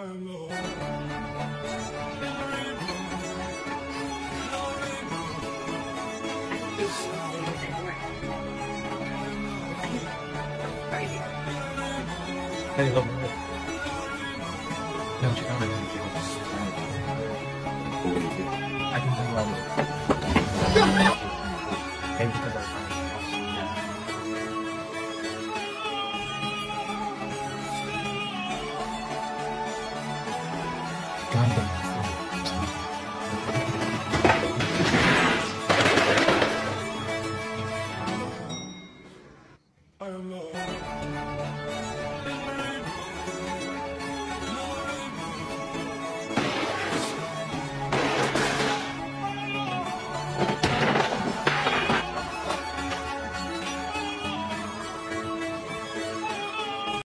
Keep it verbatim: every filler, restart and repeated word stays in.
那你怎么要去干嘛？还挺重要的。哎，你看到干的。